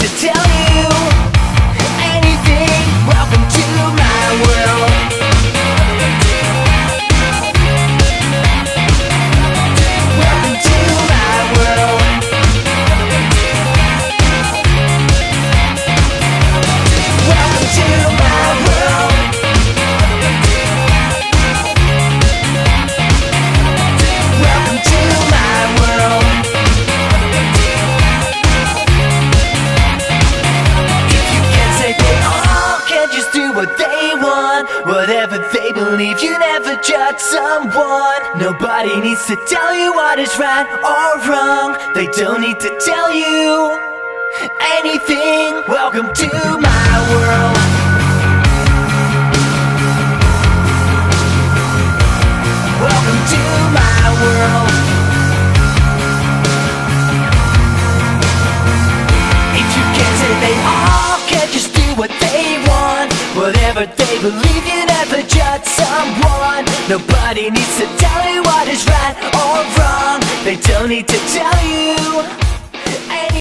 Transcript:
to tell you anything. Welcome to my world. Welcome to my world. Welcome to my world. Welcome to my world. If you can't say they all can't just do what they want, whatever they believe, you never judge someone. Nobody needs to tell you what is right or wrong. They don't need to tell you anything. Welcome to my world. Welcome to my world. If you can't say they all can't just do what they want, whatever they believe, you never judge someone. Nobody needs to tell you what is right or wrong. They don't need to tell you